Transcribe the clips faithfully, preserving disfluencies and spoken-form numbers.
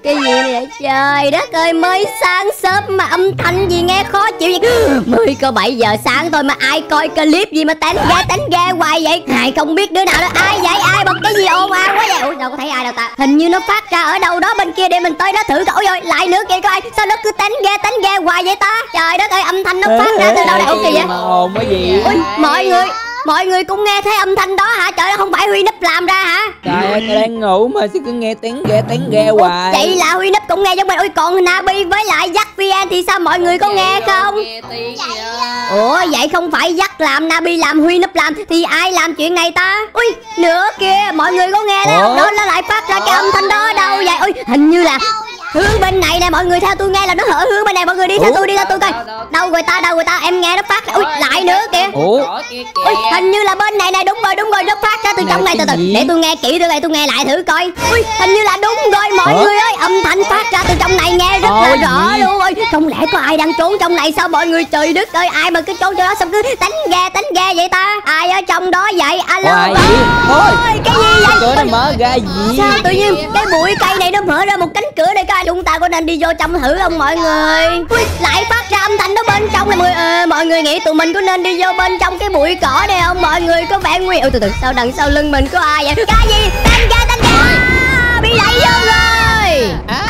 Cái gì vậy? Trời đất ơi, mới sáng sớm mà âm thanh gì nghe khó chịu vậy? Mới có bảy giờ sáng thôi mà ai coi clip gì mà tán ga tán ga hoài vậy? Ai không biết đứa nào đó. Ai vậy? Ai bật cái gì ồn ào quá vậy? Ủa đâu có thấy ai đâu ta? Hình như nó phát ra ở đâu đó bên kia, để mình tới đó thử coi. Rồi lại nữa kìa, coi sao nó cứ tán ga tán ga hoài vậy ta? Trời đất ơi, âm thanh nó phát ra từ đâu đây? Ok vậy? Mà ồn cái gì? Ui, mọi người Mọi người cũng nghe thấy âm thanh đó hả? Trời ơi, không phải Huy Núp làm ra hả? Trời ơi, tôi đang ngủ mà sao cứ nghe tiếng ghe tiếng ghe hoài. Vậy là Huy Núp cũng nghe giống mình. Ui, còn Nabi với lại Jack vê en thì sao, mọi người có nghe không? Ủa vậy không phải Jack làm, Nabi làm, Huy Núp làm, thì ai làm chuyện này ta? Ui, nữa kìa, mọi người có nghe đó? Đó nó lại phát ra cái âm thanh đó đâu vậy? Ui, hình như là hướng bên này nè, mọi người theo tôi nghe là nó hở hướng bên này, mọi người đi theo tôi, đi theo tôi coi. Đâu rồi ta, đâu rồi ta, em nghe nó phát. Ui, lại nữa kìa. Ủa? Ui, hình như là bên này nè, đúng rồi, đúng rồi, nó phát ra từ trong này. Từ từ, để tôi nghe kỹ, tôi đây tôi nghe lại thử coi. Ui, hình như là đúng rồi mọi người ơi, âm thanh phát ra từ trong này nghe rất là rõ luôn. Ơi, không lẽ có ai đang trốn trong này sao mọi người? Trời đất ơi, ai mà cứ trốn trong đó xong cứ đánh ghe đánh ghe vậy ta? Ai ở trong đó vậy? Alo. Ôi, cái gì vậy? Cửa nó mở ra gì? Sao tự nhiên cái bụi cây này nó mở ra một cánh cửa đây coi? Chúng ta có nên đi vô trong thử không mọi người? Ui, lại phát ra âm thanh đó bên trong này mọi, à, mọi người nghĩ tụi mình có nên đi vô bên trong cái bụi cỏ này không? Mọi người có vẻ nguy. Ôi, từ từ, sao đằng sau lưng mình có ai vậy? Cái gì? Tanh ga, tanh ga, bị đẩy vô rồi.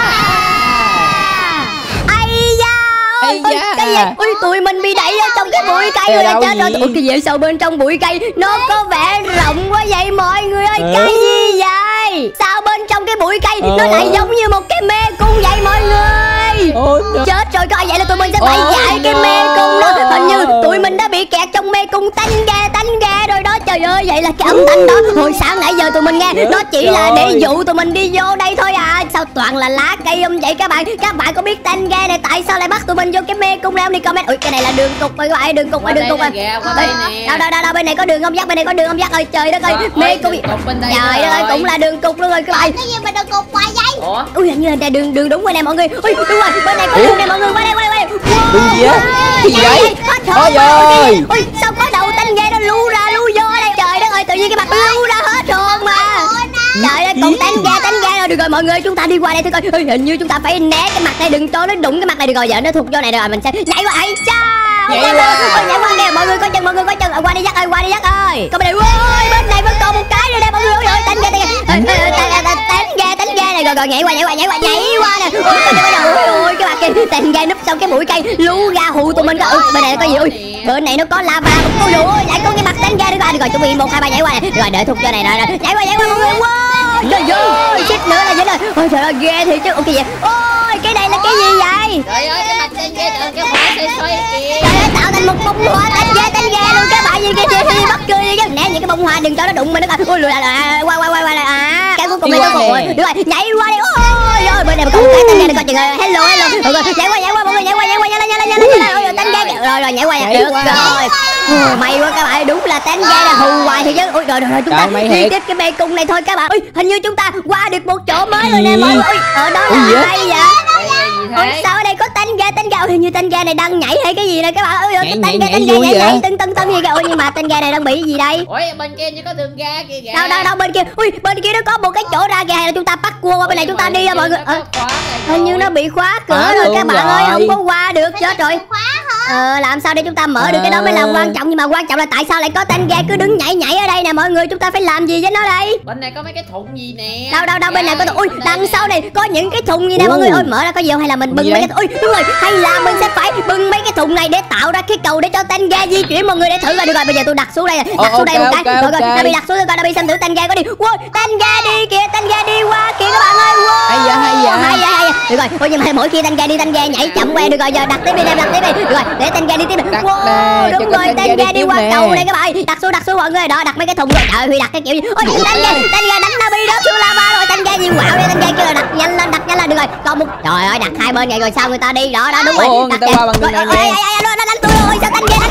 Ây da, ôi, ôi, cái gì? Ui, tụi mình bị đẩy ở trong cái bụi cây rồi là chết rồi. Ủa, cái gì sao bên trong bụi cây nó có vẻ rộng quá vậy mọi người ơi? Cái gì vậy? Sao bên trong cái bụi cây nó lại giống như một cái mê cung vậy mọi người? Chết rồi, coi vậy là tụi mình sẽ phải giải cái mê cung đó. Hình như tụi mình đã bị kẹt trong mê cung tanh ga tanh ga rồi đó. Trời ơi, vậy là cái âm thanh đó hồi sáng nãy giờ tụi mình nghe nó chỉ là để dụ tụi mình đi vô đây thôi à. Sao toàn là lá cây không vậy các bạn? Các bạn có biết tanh ga này tại sao lại bắt tụi mình vô cái mê cung này không? Đi comment. Ui, cái này là đường cục rồi các bạn, đường cục rồi, đường cục rồi. Đâu đâu đâu đâu, bên này có đường không Dắt? Bên này có đường không Dắt ơi? Trời đất ơi, mê cung. Trời đất ơi, cũng là đường cục luôn rồi các bạn. Cái gì mà đường cục hoài vậy? Ui, hình như là đường đường đúng rồi nè mọi người. Ui, đúng rồi, bên này có đường nè mọi người, qua đây, qua đây, qua đây. Đường gì á? Cái gì vậy? Ôi trời. Ui, sao có đầu tanh ghe nó lu ra lu vô đây? Trời đất ơi, tự nhiên cái mặt lu ra hết hồn mà. Trời ơi, còn tanh ghe tanh ghe rồi. Được rồi mọi người, chúng ta đi qua đây thử coi. Ui, hình như chúng ta phải né cái mặt này, đừng cho nó đụng cái mặt này. Được rồi, giờ nó thuộc vô này rồi, mình sẽ nhảy qua. Ấy cha, nhảy qua, nhảy qua kìa. Mọi người có chân, mọi người có chân. Qua đi Dắt ơi, qua đi Dắt ơi. Còn bên này, ôi bên này vẫn còn một cái nữa đây mọi người. Ôi ơi, tanh ghe tanh ghe tanh ghe tanh ghe này. Rồi rồi, nhảy qua nhảy qua nhảy qua nhảy qua nè. Ôi ôi, cái mặt kia tanh ghe núp sau cái bụi cây lu ra hù tụi mình. Ui, bên này có gì? Ui, bên này nó có lava. Ôi ôi, lại có cái mặt tanh ghe nữa. Được rồi, chuẩn bị một hai ba nhảy qua nè. Rồi đợi thuộc vô này rồi. Nhảy qua nhảy qua mọi người. Wow, trời ơi, xích nữa là vậy rồi. Ôi trời ơi, ghê thiệt chứ. Ok vậy. Ôi, cái này là cái gì vậy? Trời ơi, cái mặt tanh ghe trời, cái hoa xoay xoay kìa. Trời ơi, tạo thành một bông hoa tanh ghe tanh ghe luôn các bạn. Gì kia kia bất cười gì chứ. Nè, những cái bông hoa đừng cho nó đụng mình nó coi. Ôi lùi là qua qua qua qua à. Cái cuối cùng này cuối cùng rồi. Được rồi, nhảy qua đi. Ôi ơi, bên này có một cái tanh ghe này coi chừng. Hello hello. Được rồi, nhảy qua nhảy qua mọi người, nhảy qua nhảy qua nhanh lên nhanh lên nhanh lên. Ôi tanh ghe. Rồi rồi, nhảy qua. Được rồi. May quá các bạn, đúng là tanh ghe là hù hoài thì chứ. Ôi rồi rồi rồi, chúng ta đi tiếp cái mê cung này thôi các bạn. Ui, hình như chúng ta qua được một chỗ mới rồi nè mọi người. Ui, ở đó là ai vậy? Ôi, sao ở đây có tanh ghe tanh ghe? Hình như tanh ghe này đang nhảy hay cái gì này các bạn. Ôi ơi, tanh ghe tanh ghe nhảy nhảy tưng tưng tưng gì kìa. Ôi, nhưng mà tanh ghe này đang bị gì đây? Ôi, bên kia như có đường ga kia kìa. Đâu đâu đâu, bên kia. Ui, bên kia nó có một cái chỗ ra kìa. Hay là chúng ta bắt cua qua bên này chúng ta đi á mọi người? Hình như nó bị khóa cửa rồi các bạn ơi, không có qua được. Chết rồi. Ờ, làm sao để chúng ta mở được cái đó mới là quan trọng. Nhưng mà quan trọng là tại sao lại có tanh ghe cứ đứng nhảy nhảy ở đây nè mọi người? Chúng ta phải làm gì với nó đây? Bên này có mấy cái thùng gì nè. Đâu đâu đâu, bên này có thùng. Ui, đằng sau này có những cái thùng gì nè mọi người. Ôi, mở ra có gì không? Hay là mình bưng mấy cái thùng? Ui, đúng rồi, hay là mình sẽ phải bưng mấy cái thùng này để tạo ra cái cầu để cho tanh ghe di chuyển mọi người, để thử coi. Được rồi, bây giờ tôi đặt xuống đây, đặt xuống đây một cái. Rồi rồi, Nabi đặt xuống coi, Nabi xem thử tanh ghe có đi. Wow, tanh ghe đi kìa, tanh ghe đi qua kìa các bạn ơi. Wow, hay vậy hay vậy hay vậy hay vậy. Được rồi, ôi nhưng mà mỗi khi tanh ghe đi, tanh ghe nhảy chậm quen. Được rồi, giờ đặt tiếp đi em, đặt tiếp đi. Được rồi, để tanh ghe đi tiếp. Wow, đúng rồi, tanh ghe đi qua cầu này các bạn. Đặt xuống đặt xuống mọi người. Đó, đặt mấy cái thùng rồi. Trời, Huy đặt cái kiểu gì? Ôi, tanh ghe, tanh ghe đánh Nabi đó xuống lava rồi. Tanh ghe gì quạo đây, tanh ghe kêu là đặt nhanh lên, đặt nhanh lên. Được rồi, còn một. Trời ơi, đặt hai bên này rồi sao người ta đi? Đó đó, đúng rồi. Ủa, người ta qua bằng đường này nè. Ôi, nó đánh tôi rồi. Sao tanh ghe đánh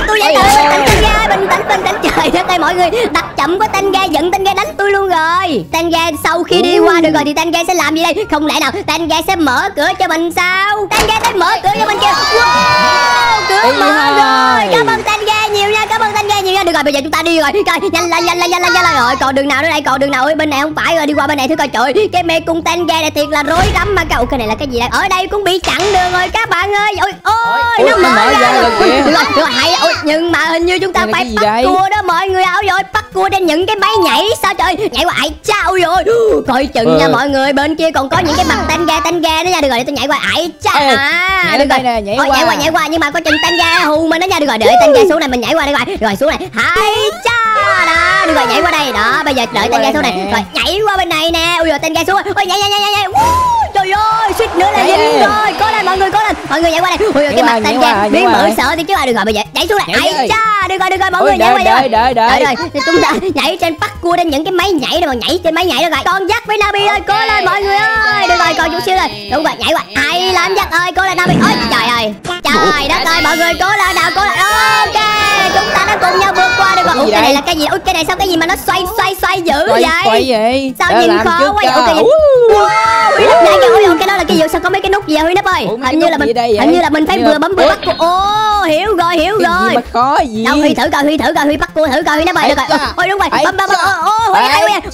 tôi vậy. Bình tĩnh tên ghe, bình tĩnh bình tĩnh. Trời đất ơi mọi người, đặt chậm có tên ghe giận tên ghe đánh tôi luôn rồi. Tên ghe sau khi đi qua được rồi thì tên ghe sẽ làm gì đây? Không lẽ nào tên ghe sẽ mở cửa cho mình sao? Tên ghe sẽ mở cửa cho mình kìa. Wow, cửa mở rồi. Cảm ơn tên ghe nhiều nha, cảm ơn tên ghe nhiều nha. Được rồi, bây giờ chúng ta đi rồi. Rồi, nhanh lên nhanh lên nhanh lên nhanh lên. Rồi, còn đường nào nữa đây? Còn đường nào ở bên này không phải rồi, đi qua bên này thử coi. Trời, cái mê cung tên ghe này thiệt là rối rắm mà. Cậu cái này là cái gì đây? Ở đây cũng bị chặn đường rồi các bạn ơi. Ôi ôi, nó mở ra rồi. Được rồi, được rồi, hay. Ôi, nhưng mà hình như chúng ta phải bắt cua đó mọi người. Áo rồi, bắt cua trên những cái máy nhảy sao trời? Nhảy qua ai chao rồi. Coi chừng nha mọi người, bên kia còn có những cái mặt tên ghe tên ghe đó nha. Được rồi, để tôi nhảy qua ai cha. À, được rồi. Nè, nhảy, Ôi, qua. nhảy qua nhảy qua nhưng mà có chừng tên ghe hù mình đó nha. Được rồi, đợi tên ghe xuống này mình nhảy qua. Được rồi, rồi xuống này. Hai cha đó. Được rồi, nhảy qua đây đó. Bây giờ đợi tên ghe xuống này. Rồi nhảy qua bên này nè. Ui rồi tên ghe xuống. Ôi nhảy nhảy nhảy nhảy. Trời ơi, suýt nữa là dính rồi. Cố lên mọi người, cố lên. Mọi người nhảy qua đây. Ui rồi cái mặt tên ghe biến mở sợ thì chứ ai. Được rồi, bây giờ nhảy xuống này. Ai cha. Được rồi, được rồi mọi người nhảy qua đây. Đợi đợi đợi. Rồi, chúng ta nhảy trên bắt cua trên những cái máy nhảy này mà nhảy trên máy nhảy đó rồi. Con dắt với Nabi ơi, cố lên mọi người ơi. Được rồi, còn chút xíu rồi. Đúng rồi, nhảy qua. Hay lắm dắt ơi, cố lên Nabi. Ôi trời ơi. Trời đất ơi mọi người, cố lên nào, cố lên. Ok, chúng ta đã cùng nhau vượt qua được rồi. Ủa cái này là cái gì? Ủa cái này sao cái gì mà nó xoay xoay xoay dữ vậy? Xoay gì? Sao nhìn khó quá vậy? Ok. Huy nấp nãy kìa. Ôi cái đó là cái gì? Sao có mấy cái nút gì Huy nấp ơi? Hình như là mình hình như là mình phải vừa bấm vừa bắt cua. Ô, hiểu rồi, hiểu rồi. Khó gì? Đâu Huy thử coi, Huy thử coi, Huy bắt cua thử coi Huy nấp ơi. Được rồi. Ôi đúng rồi. Bấm bấm. Ô Huy hay Huy.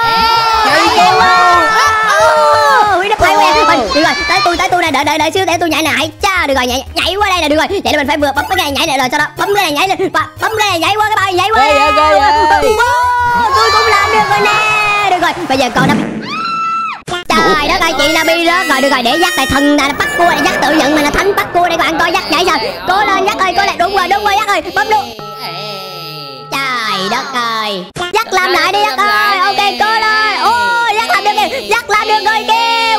Huy nấp hay Huy. Được rồi, tới tôi tới tôi này, đợi đợi đợi xíu để tôi nhảy này. Cha, được rồi, nhảy nhảy qua đây là được rồi. Vậy là mình phải vừa bấm cái này nhảy này rồi sau đó bấm cái này nhảy lên và bấm cái này nhảy qua các bạn, nhảy qua. Tôi cũng làm được rồi nè. Được rồi, bây giờ còn Nabi. Trời đất ơi, chị Nabi rớt rồi. Được rồi, để dắt này thần là bắt cua này, dắt tự nhận mình là thánh bắt cua đây các bạn coi dắt nhảy sao. Cố lên dắt ơi, cố lên. Đúng rồi, đúng rồi dắt ơi, bấm luôn. Trời đất ơi, dắt làm lại đi dắt ơi. Ok, cố lên. Ôi dắt làm được kìa, dắt làm được rồi kìa.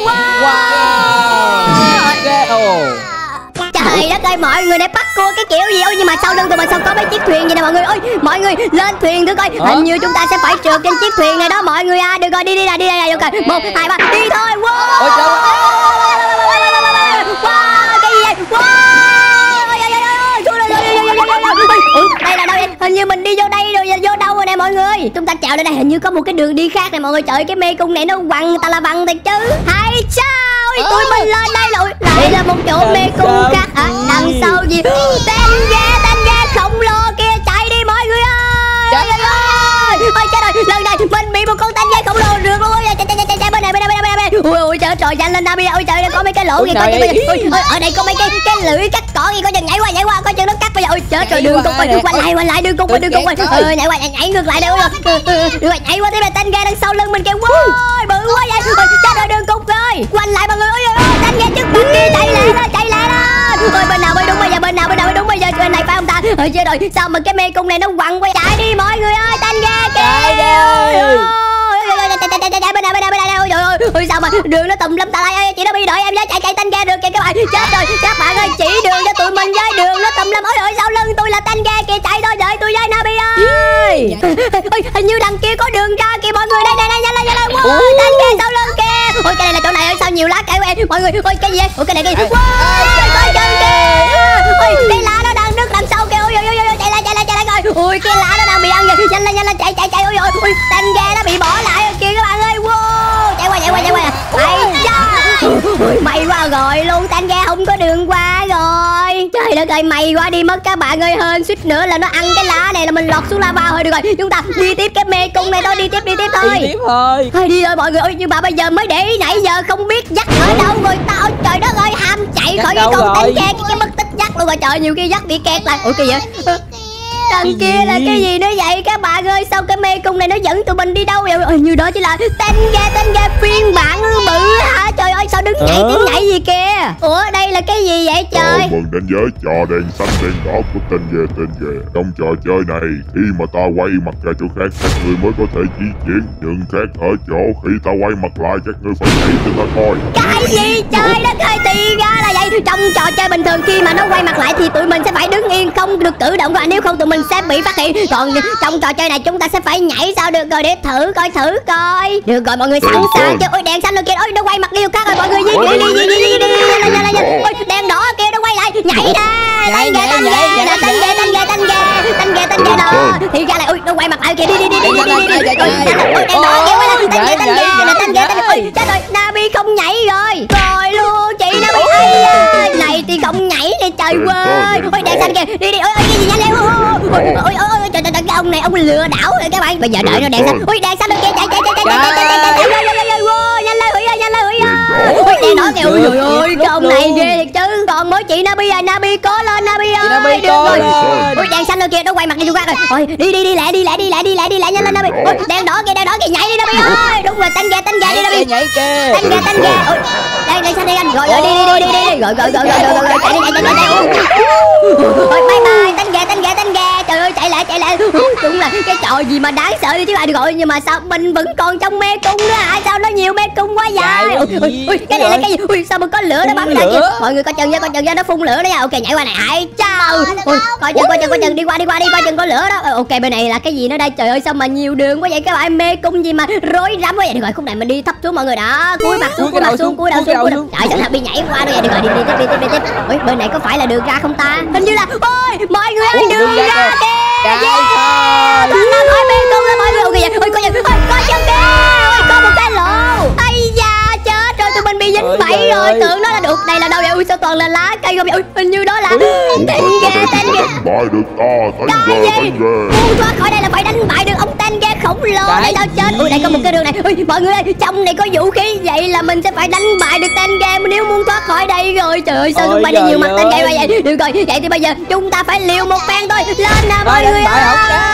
Wow. Trời đất ơi, mọi người để bắt cua cái kiểu gì. Ôi nhưng mà sau lưng tụi mình sao có mấy chiếc thuyền vậy nè mọi người. Ôi mọi người lên thuyền thử coi. Hình như chúng ta sẽ phải trượt trên chiếc thuyền này đó mọi người à. Được rồi, đi đi ra đi ra được rồi. Một hai ba đi thôi. Wow. Wow, cái gì vậy? Wow. Đây là đâu vậy? Hình như mình đi vô đây rồi, vô đâu rồi nè mọi người. Chúng ta chào lên đây, hình như có một cái đường đi khác này mọi người. Trời ơi, cái mê cung này nó quằn ta là văng thiệt chứ. Hay sao tụi mình lên đây rồi. Đây là một chỗ mê cung khác à. Đằng sau gì? Tên ghe, tên ghe khổng lồ kia, chạy đi mọi người ơi. Trời ơi, ôi trời ơi, lần này mình bị một con tên ghe khổng lồ rượt luôn. Chạy chạy chạy chạy bên này bên này bên này bên này. Ui ui trời trời, nhanh lên Nabi. Ôi trời ơi, có mấy cái lỗ kìa, coi chừng bây giờ. Ôi ở đây có mấy cái cái lưỡi cắt cỏ kìa, coi chừng nhảy qua nhảy qua, coi chừng nó cắt bây giờ. Ôi trời trời, đường cục ơi, quay lại quay lại đường cục ơi, đường cục ơi. Ờ nhảy qua nhảy ngược lại đây rồi. Được rồi, nhảy qua tiếp là tên ghe đằng sau lưng mình kìa. Ôi bự quá vậy. Ôi chết rồi, đường cục rồi. Quanh lại mọi người. Ôi ôi tên ghe trước mặt kia, chạy lại đó, chạy lại đó. Ôi bên nào mới đúng bây giờ, bên nào bên nào mới đúng bây giờ, bên này phải không ta? Ôi chết rồi, sao mà cái mê cung này nó quằn quay. Chạy đi mọi người ơi, tên ghe kìa. Chạy đi. Bên nào bên nào bên nào. Ôi trời ơi, ôi sao mà đường nó tùm lum tà lai. Chị Nabi đợi em với, chạy chạy tên ghe được kìa các bạn. Chết rồi, các bạn ơi, chỉ đường cho tụi mình với, đường nó tùm lum. Ôi ôi sau lưng tôi là tên ghe kìa, chạy thôi, đợi tôi với Nabi ơi. Ôi hình như đằng kia có đường ra kìa mọi người. Đây đây đây, nhanh lên nhanh lên. Wow, tên ghe sau lưng kìa. Ôi cái này là chỗ này ơi, sao nhiều lá cây của em mọi người. Ôi cái gì vậy? Ôi cái này cái gì? Wow, coi chân kìa. Ôi cái lá nó đang đứt đằng sau kìa. Ôi ôi ôi, chạy lại chạy lại chạy lại coi. Ôi cái lá nó đang bị ăn kìa. Nhanh lên nhanh lên, chạy chạy chạy. Ôi ôi ôi, tên ghe nó bị bỏ lại rồi kìa các bạn ơi. Wow, chạy qua chạy qua chạy qua. Ai cha. Ôi may quá rồi luôn, tên ghe không có đường qua rồi. Trời đất ơi, may quá đi mất các bạn ơi, hên suýt nữa là nó ăn cái lá này là mình lọt xuống lava thôi. Được rồi, chúng ta đi tiếp cái mê cung này thôi, đi tiếp đi tiếp thôi. Đi tiếp thôi. Thôi đi thôi mọi người ơi, nhưng mà bây giờ mới để ý nãy giờ không biết dắt ở đâu rồi tao. Trời đất ơi, ham chạy khỏi cái con tên ghe cái, cái mất tích dắt luôn rồi. Trời nhiều khi dắt bị kẹt lại. Ủa cái gì vậy? Đằng kia là cái gì nữa vậy các bạn ơi? Sao cái mê cung này nó dẫn tụi mình đi đâu vậy? Ôi, như đó chỉ là tên ghe, tên ghe phiên bản bự hả? Trời ơi sao đứng nhảy tiếng nhảy gì kìa? Ủa đây là cái gì vậy trời? Chào mừng đến với trò đèn xanh đèn đỏ của tên ghe tên ghe. Trong trò chơi này, khi mà ta quay mặt ra chỗ khác, các người mới có thể di chuyển. Nhưng khác ở chỗ khi ta quay mặt lại, các người phải nhảy cho ta coi. Cái gì trời đất ơi, thì ra là vậy. Trong trò chơi bình thường khi mà nó quay mặt lại thì tụi mình sẽ phải đứng yên không được cử động, và nếu không tụi mình sẽ bị phát hiện. Còn trong trò chơi này chúng ta sẽ phải nhảy sao được rồi, để thử coi thử coi. Được rồi mọi người sẵn sàng chưa? Ôi đèn xanh rồi kìa. Ôi nó quay mặt đi khác rồi mọi người, di chuyển đi đi đi đi đi. Ôi đèn đỏ kia nó quay lại, nhảy ra. Tên ghe tên ghe tên ghe tên ghe tên ghe. tên ghe đó. Thì ra là ui nó quay mặt lại kìa, đi đi đi đi đi đi đi. Ui tên đỏ kìa, quay lại tên ghe tên ghe nè, tên ghe tên ghe. Ui chết rồi, Nabi không nhảy rồi. Rồi luôn chị Nabi ơi da. Này thì không nhảy đi trời ơi. Ui đèn xanh kìa, đi đi. Ôi ôi cái gì nhanh lên. Ôi ôi ôi trời trời cái ông này ông lừa đảo rồi các bạn. Bây giờ đợi nó đèn xanh. Ui đèn xanh rồi kìa, chạy chạy chạy chạy chạy chạy chạy chạy. Nhanh lên Hủy ơi, nhanh lên Hủy ơi. Ui đèn đỏ kìa. Ôi trời ơi cái ông này ghê thiệt chứ. Còn mỗi chị Nabi à, Nabi có lên Nabi ơi. Nabi có lên. Ui đèn xanh rồi kìa, nó quay mặt đi chung quát rồi. Ôi đi đi đi lẹ đi lẹ đi lẹ đi lẹ đi lẹ nhanh lên Nabi. Ôi đèn đỏ kìa, đèn đỏ kìa, nhảy đi Nabi ơi. Đúng rồi, tên ghe tên ghe đi Nabi. Nhảy kìa. Tên ghe tên ghe. Ôi đèn đèn xanh đi anh. Rồi rồi đi đi đi đi đi. Rồi rồi rồi rồi rồi chạy đi chạy chạy chạy. Ôi bye bye tên ghe tên ghe tên ghe. Trời ơi chạy lại chạy lại. Đúng là cái trò gì mà đáng sợ đi chứ ai được gọi, nhưng mà sao mình vẫn còn trong mê cung nữa hả? Sao nó nhiều mê cung quá vậy? Ui, ui, ui, cái này là cái gì? Ui sao mà có lửa nó bắn ra kìa. Mọi người coi chừng nha, coi chừng nha, nó phun lửa đó nha. Ok nhảy qua này. Hãy chào. Ui coi chừng coi chừng coi chừng đi qua đi qua đi coi chừng có lửa đó. Ok bên này là cái gì nữa đây? Trời ơi sao mà nhiều đường quá vậy các bạn, mê cung gì mà rối rắm quá vậy. Được rồi khúc này mình đi thấp xuống mọi người đó. Cúi mặt xuống, cúi mặt xuống, cúi đầu xuống. Trời sao là bị nhảy qua rồi vậy. Được rồi đi đi tiếp đi tiếp đi tiếp. Ui bên này có phải là đường ra không ta? Hình như là ôi mọi người ơi đường ra kìa. Yeah. Thoát ra khỏi mê cung rồi mọi người. Ok vậy. Ôi coi chừng, ôi coi chừng kìa. Ôi có một cái lỗ. Ây da chết rồi, tụi mình bị dính bẫy rồi. Tưởng nó là được. Đây là đâu vậy? Ui sao toàn là lá cây không vậy? Ui hình như đó là tên ghe tên ghe. Đánh bại được ta, tên ghe tên ghe. Muốn thoát khỏi đây là phải đánh bại được ông tên ghe khổng lồ. Đây tao chết. Ui đây có một cái đường này. Ui mọi người ơi, trong này có vũ khí, vậy là mình sẽ phải đánh bại được tên ghe nếu muốn thoát khỏi đây rồi. Trời ơi sao xung quanh đây nhiều mặt tên ghe vậy? Được rồi, vậy thì bây giờ chúng ta phải liều một phen thôi. Lên nè mọi người ơi.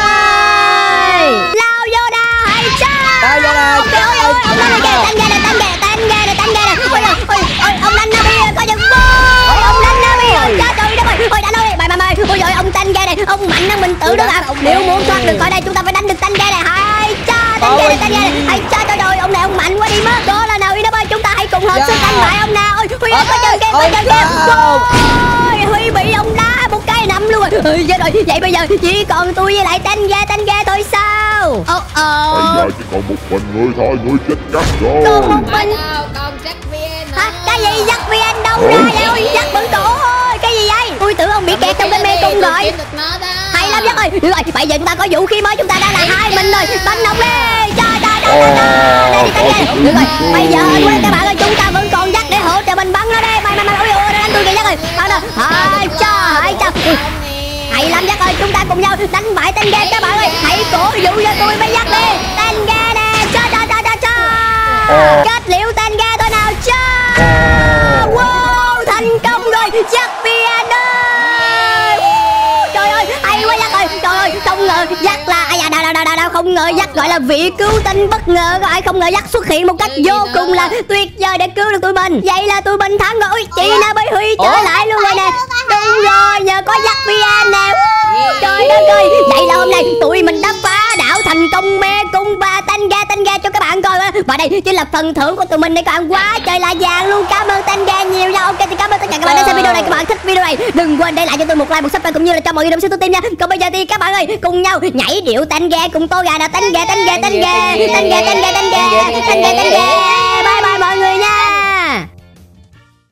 Lao vô đà hãy cha. Lao vô đà. Ôi ôi ôi ông lên này kìa, tên ghe này tên ghe tên ghe này tên ghe này. Ôi ôi ôi ông đánh Nabi coi chừng. Ôi ông đánh Nabi ơi chết rồi đất ơi. Ôi đánh ơi mày mày mày. Ôi ôi ông tên ghe này ông mạnh hơn mình tưởng đó bạn. Nếu muốn thoát được khỏi đây chúng ta phải đánh được tên ghe này. Hãy cha tên ghe này tên ghe này. Hãy cha cho rồi ông này ông mạnh quá đi mất. Đó là nào Huy đất ơi, chúng ta hãy cùng hợp sức đánh bại ông nào. Ôi Huy ơi coi chừng kìa coi chừng kìa. Ôi Huy bị ông đá một cái nằm luôn rồi. Ừ, rồi vậy bây giờ chỉ còn tôi với lại tên ghe tên ghe thôi sao? Ồ ồ. Bây giờ chỉ còn một mình người thôi, người chết chắc rồi. Còn một mình. Còn Jack vê en Hả? Cái gì Jack vê en đâu ra vậy? Ôi Jack bẩn cổ ơi. Cái gì vậy? Tôi tưởng ông bị kẹt trong cái mê cung rồi. Hay lắm Jack ơi. Được rồi bây giờ chúng ta có vũ khí mới, chúng ta đã là hai mình rồi. Bắn ông đi. Trời trời trời trời. Đây đi tên ghe. Được rồi bây giờ các bạn ơi, chúng ta vẫn còn Jack để hỗ trợ mình bắn nó đi. Mày mày mày ôi ôi đánh tôi kìa Jack ơi. Bắn đâu. Hai cha hai cha. Hay lắm Jack ơi, chúng ta cùng nhau đánh bại tên ghe các bạn ơi. Hãy cổ vũ cho tôi với Jack đi. Tên ghe nè. Cha cha cha cha cha. Kết liễu tên ghe thôi nào. Cha. Wow thành công rồi Jack vê en ơi. Trời ơi hay quá Jack ơi. Trời ơi không ngờ Jack là ai à, đào đào đào đào không ngờ Jack gọi là vị cứu tinh bất ngờ. Các bạn không ngờ Jack xuất hiện một cách vô cùng là tuyệt vời để cứu được tụi mình. Vậy là tụi mình thắng rồi. Chị Nabi Huy trở lại luôn rồi nè. Đúng rồi nhờ có Jack vê en nè. Trời đất ơi, vậy là hôm nay tụi mình đã phá đảo thành công mê cung và tên ghe tên ghe cho các bạn coi. Và đây chính là phần thưởng của tụi mình đây các bạn, quá trời là vàng luôn. Cảm ơn tên ghe nhiều nha. Ok thì cảm ơn tất cả các bạn đã xem video này. Các bạn thích video này đừng quên để lại cho tôi một like, một subscribe cũng như là cho mọi người đồng siêu tôi tim nha. Còn bây giờ thì các bạn ơi cùng nhau nhảy điệu tên ghe cùng tôi gà nè. Tên ghe tên ghe tên ghe tên ghe tên ghe tên ghe tên ghe tên ghe tên ghe.